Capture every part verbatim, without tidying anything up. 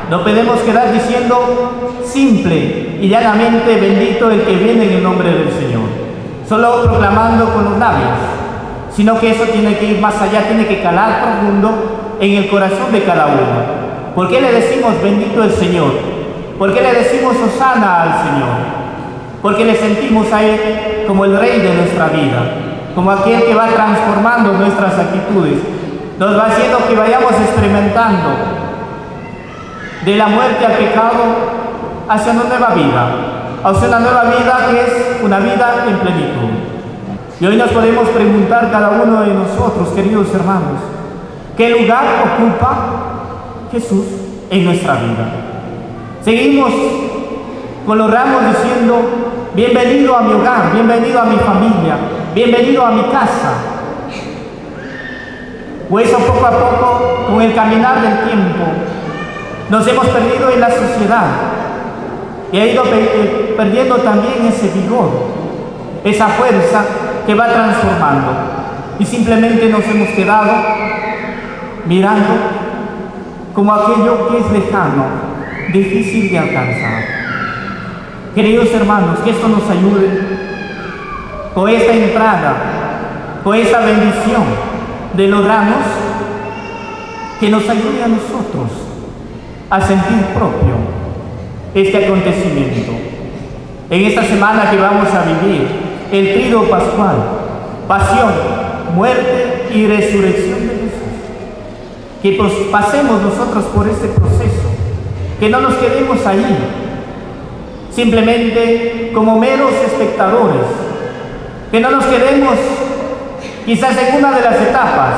No podemos quedar diciendo simple y llanamente bendito el que viene en el nombre del Señor, solo proclamando con los labios, sino que eso tiene que ir más allá, tiene que calar profundo en el corazón de cada uno. ¿Por qué le decimos bendito el Señor? ¿Por qué le decimos hosana al Señor? Porque le sentimos a Él como el Rey de nuestra vida, como aquel que va transformando nuestras actitudes, nos va haciendo que vayamos experimentando de la muerte al pecado hacia una nueva vida, hacia una nueva vida que es una vida en plenitud. Y hoy nos podemos preguntar cada uno de nosotros, queridos hermanos, ¿qué lugar ocupa Jesús en nuestra vida? Seguimos con los ramos diciendo, bienvenido a mi hogar, bienvenido a mi familia, bienvenido a mi casa. O eso poco a poco, con el caminar del tiempo, nos hemos perdido en la sociedad y ha ido perdiendo también ese vigor, esa fuerza que va transformando, y simplemente nos hemos quedado mirando como aquello que es lejano, difícil de alcanzar. Queridos hermanos, que esto nos ayude con esta entrada, con esta bendición de los ramos, que nos ayude a nosotros a sentir propio este acontecimiento. En esta semana que vamos a vivir, el tríodo pascual, pasión, muerte y resurrección de Jesús, que pues pasemos nosotros por este proceso, que no nos quedemos ahí, simplemente como meros espectadores, que no nos quedemos quizás en una de las etapas,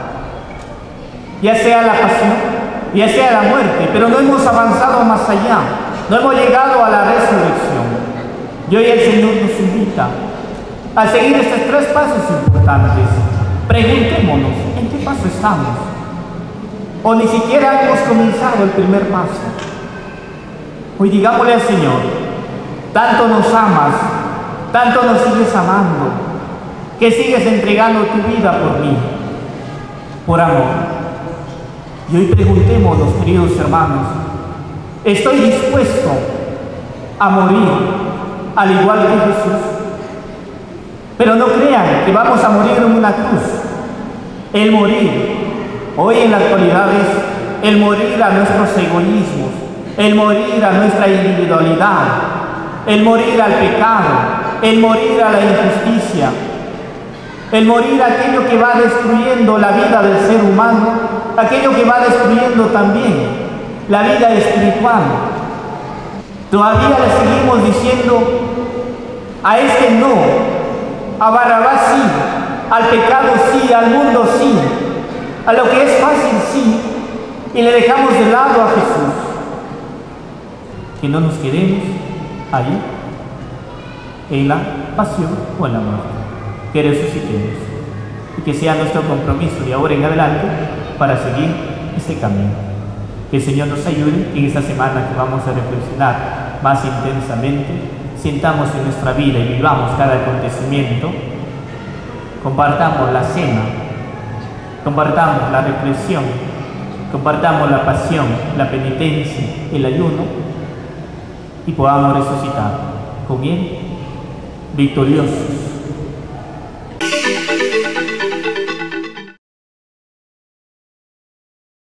ya sea la pasión, ya sea la muerte, pero no hemos avanzado más allá, no hemos llegado a la resurrección. Y hoy el Señor nos invita a seguir estos tres pasos importantes. Preguntémonos, ¿en qué paso estamos? O ni siquiera hemos comenzado el primer paso. Hoy digámosle al Señor, tanto nos amas, tanto nos sigues amando, que sigues entregando tu vida por mí, por amor. Y hoy preguntémonos, queridos hermanos, ¿estoy dispuesto a morir al igual que Jesús? Pero no crean que vamos a morir en una cruz. El morir, hoy en la actualidad, es el morir a nuestros egoísmos, el morir a nuestra individualidad, el morir al pecado, el morir a la injusticia, el morir a aquello que va destruyendo la vida del ser humano, aquello que va destruyendo también la vida espiritual. Todavía le seguimos diciendo a este no, a Barrabás sí, al pecado sí, al mundo sí, a lo que es fácil sí, y le dejamos de lado a Jesús. Que no nos quedemos ahí en la pasión o en la muerte, que resucitemos y que sea nuestro compromiso de ahora en adelante para seguir este camino. Que el Señor nos ayude en esta semana que vamos a reflexionar más intensamente, sintamos en nuestra vida y vivamos cada acontecimiento, compartamos la cena, compartamos la reflexión, compartamos la pasión, la penitencia, el ayuno, y podamos resucitar con Él victorioso